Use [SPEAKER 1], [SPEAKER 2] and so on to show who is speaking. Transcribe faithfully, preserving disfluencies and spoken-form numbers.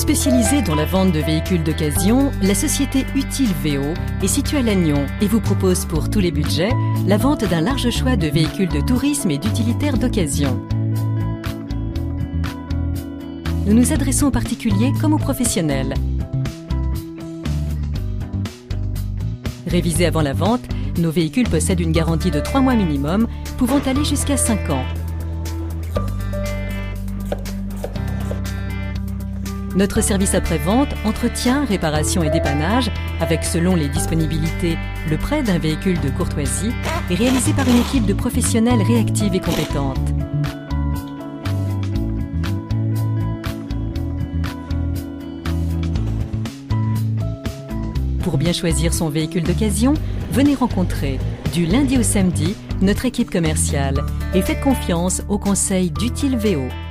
[SPEAKER 1] Spécialisée dans la vente de véhicules d'occasion, la société Utile V O est située à Lannion et vous propose pour tous les budgets la vente d'un large choix de véhicules de tourisme et d'utilitaires d'occasion. Nous nous adressons aux particuliers comme aux professionnels. Révisés avant la vente, nos véhicules possèdent une garantie de trois mois minimum, pouvant aller jusqu'à cinq ans. Notre service après-vente, entretien, réparation et dépannage, avec selon les disponibilités, le prêt d'un véhicule de courtoisie, est réalisé par une équipe de professionnels réactive et compétente. Pour bien choisir son véhicule d'occasion, venez rencontrer, du lundi au samedi, notre équipe commerciale et faites confiance aux conseils d'Utile V O.